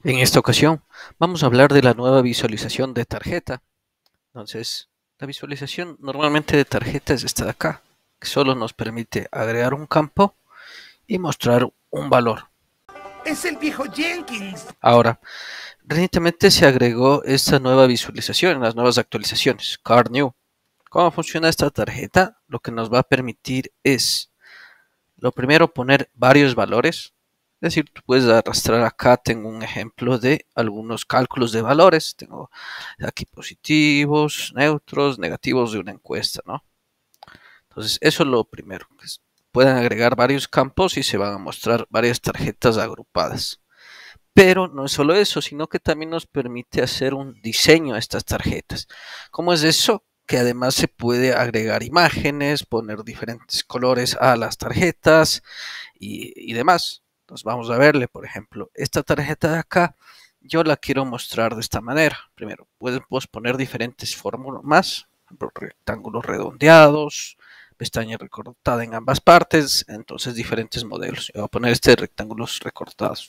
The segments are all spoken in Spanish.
En esta ocasión vamos a hablar de la nueva visualización de tarjeta. Entonces, la visualización normalmente de tarjeta es esta de acá, que solo nos permite agregar un campo y mostrar un valor. Es el viejo Jenkins. Ahora, recientemente se agregó esta nueva visualización en las nuevas actualizaciones, Card New. ¿Cómo funciona esta tarjeta? Lo que nos va a permitir es, lo primero, poner varios valores. Es decir, tú puedes arrastrar acá, tengo un ejemplo de algunos cálculos de valores. Tengo aquí positivos, neutros, negativos de una encuesta, ¿no? Entonces, eso es lo primero. Pueden agregar varios campos y se van a mostrar varias tarjetas agrupadas. Pero no es solo eso, sino que también nos permite hacer un diseño a estas tarjetas. ¿Cómo es eso? Que además se puede agregar imágenes, poner diferentes colores a las tarjetas y demás. Entonces vamos a verle, por ejemplo, esta tarjeta de acá, yo la quiero mostrar de esta manera. Primero, podemos poner diferentes fórmulas, por ejemplo, rectángulos redondeados, pestaña recortada en ambas partes, entonces diferentes modelos. Yo voy a poner este de rectángulos recortados.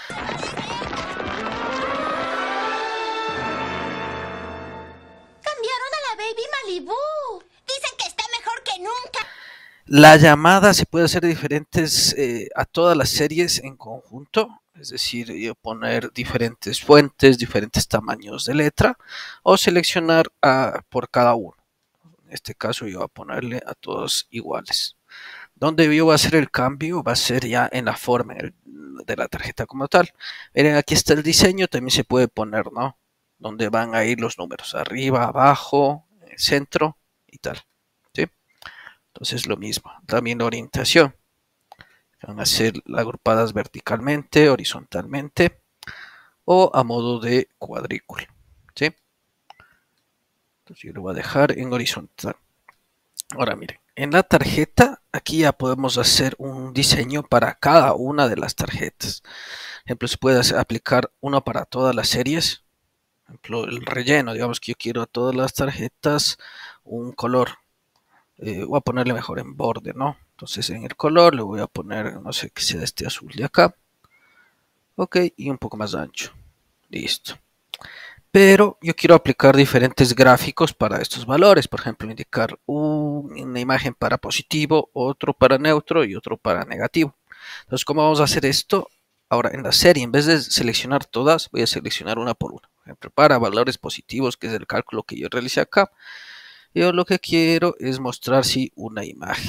Cambiaron a la Baby Malibu. Dicen que está mejor que nunca. La llamada se puede hacer diferentes a todas las series en conjunto, es decir, yo poner diferentes fuentes, diferentes tamaños de letra o seleccionar por cada uno. En este caso yo voy a ponerle a todos iguales. Donde yo voy a hacer el cambio va a ser ya en la forma de la tarjeta como tal. Miren, aquí está el diseño, también se puede poner, ¿no? Donde van a ir los números, arriba, abajo, centro y tal. ¿Sí? Entonces lo mismo, también la orientación. Van a ser agrupadas verticalmente, horizontalmente o a modo de cuadrícula. ¿Sí? Entonces yo lo voy a dejar en horizontal. Ahora miren, en la tarjeta aquí ya podemos hacer un diseño para cada una de las tarjetas. Por ejemplo, se puede aplicar uno para todas las series. Por ejemplo, el relleno, digamos que yo quiero a todas las tarjetas un color. Voy a ponerle mejor en borde, ¿no? Entonces en el color le voy a poner, no sé, que sea este azul de acá. Ok, y un poco más ancho. Listo. Pero yo quiero aplicar diferentes gráficos para estos valores. Por ejemplo, indicar una imagen para positivo, otro para neutro y otro para negativo. Entonces, ¿cómo vamos a hacer esto? Ahora, en la serie, en vez de seleccionar todas, voy a seleccionar una por una. Por ejemplo, para valores positivos, que es el cálculo que yo realicé acá, yo lo que quiero es mostrar sí una imagen.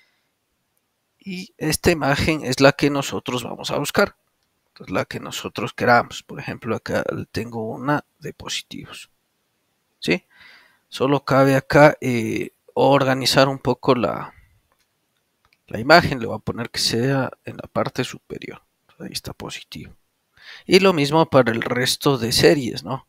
Y esta imagen es la que nosotros vamos a buscar. Entonces, la que nosotros queramos. Por ejemplo, acá tengo una de positivos. ¿Sí? Solo cabe acá organizar un poco la imagen. Le voy a poner que sea en la parte superior. Ahí está positivo. Y lo mismo para el resto de series, ¿no?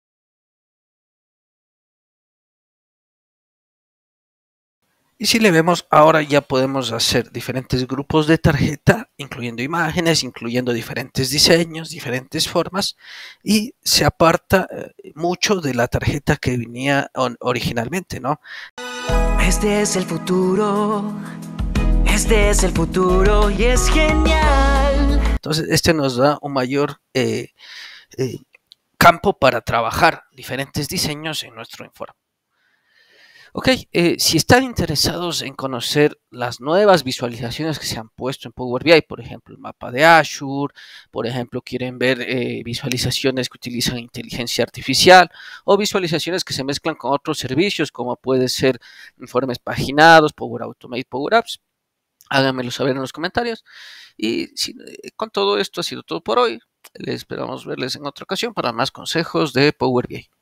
Y si le vemos, ahora ya podemos hacer diferentes grupos de tarjeta, incluyendo imágenes, incluyendo diferentes diseños, diferentes formas, y se aparta mucho de la tarjeta que venía originalmente, ¿no? Este es el futuro. Este es el futuro y es genial. Entonces, este nos da un mayor campo para trabajar diferentes diseños en nuestro informe. Ok, si están interesados en conocer las nuevas visualizaciones que se han puesto en Power BI, por ejemplo, el mapa de Azure, por ejemplo, quieren ver visualizaciones que utilizan inteligencia artificial o visualizaciones que se mezclan con otros servicios, como puede ser informes paginados, Power Automate, Power Apps, háganmelo saber en los comentarios. Y con todo esto ha sido todo por hoy. Les esperamos verles en otra ocasión para más consejos de Power BI.